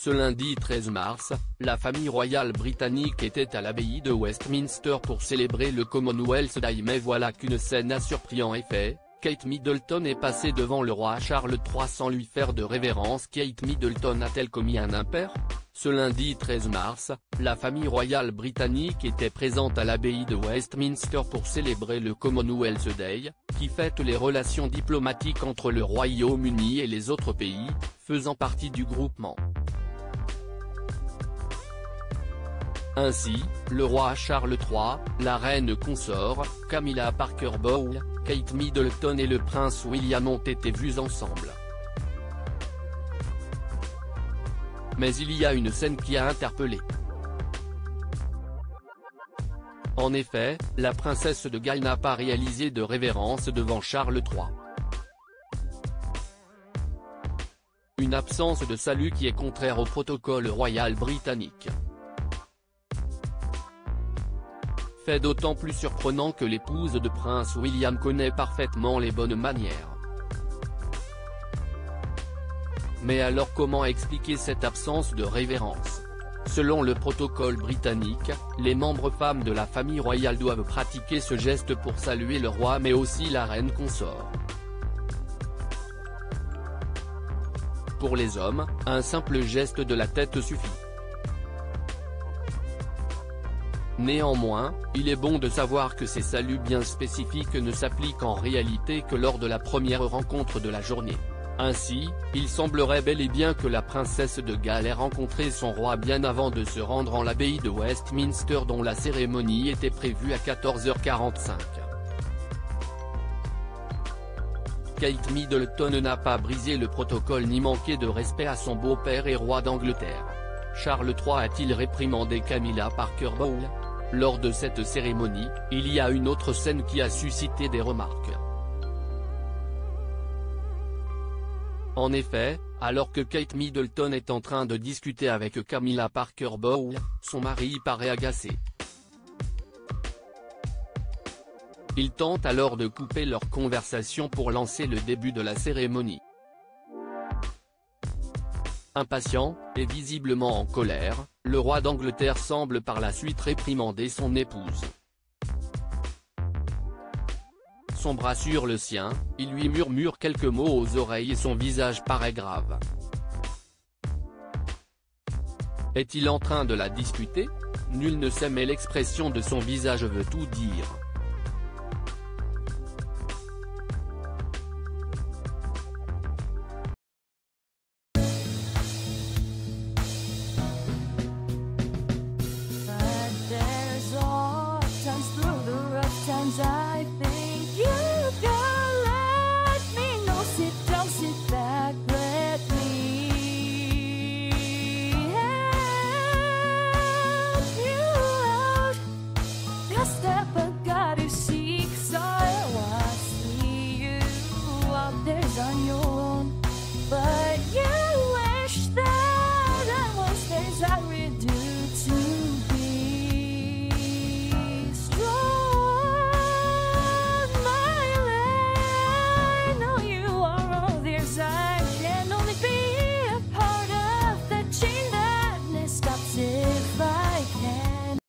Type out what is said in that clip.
Ce lundi 13 mars, la famille royale britannique était à l'abbaye de Westminster pour célébrer le Commonwealth Day, mais voilà qu'une scène a surpris en effet. Kate Middleton est passée devant le roi Charles III sans lui faire de révérence. Kate Middleton a-t-elle commis un impair? Ce lundi 13 mars, la famille royale britannique était présente à l'abbaye de Westminster pour célébrer le Commonwealth Day, qui fête les relations diplomatiques entre le Royaume-Uni et les autres pays, faisant partie du groupement. Ainsi, le roi Charles III, la reine consort, Camilla Parker Bowles, Kate Middleton et le prince William ont été vus ensemble. Mais il y a une scène qui a interpellé. En effet, la princesse de Galles n'a pas réalisé de révérence devant Charles III. Une absence de salut qui est contraire au protocole royal britannique. Fait d'autant plus surprenant que l'épouse de prince William connaît parfaitement les bonnes manières. Mais alors comment expliquer cette absence de révérence? Selon le protocole britannique, les membres femmes de la famille royale doivent pratiquer ce geste pour saluer le roi mais aussi la reine consort. Pour les hommes, un simple geste de la tête suffit. Néanmoins, il est bon de savoir que ces saluts bien spécifiques ne s'appliquent en réalité que lors de la première rencontre de la journée. Ainsi, il semblerait bel et bien que la princesse de Galles ait rencontré son roi bien avant de se rendre en l'abbaye de Westminster dont la cérémonie était prévue à 14h45. Kate Middleton n'a pas brisé le protocole ni manqué de respect à son beau-père et roi d'Angleterre. Charles III a-t-il réprimandé Camilla Parker Bowles? Lors de cette cérémonie, il y a une autre scène qui a suscité des remarques. En effet, alors que Kate Middleton est en train de discuter avec Camilla Parker Bowles, son mari paraît agacé. Il tente alors de couper leur conversation pour lancer le début de la cérémonie. Impatient, et visiblement en colère, le roi d'Angleterre semble par la suite réprimander son épouse. Son bras sur le sien, il lui murmure quelques mots aux oreilles et son visage paraît grave. Est-il en train de la disputer? Nul ne sait mais l'expression de son visage veut tout dire. I think you can let me know. Sit down, sit back, let me help you out. Just step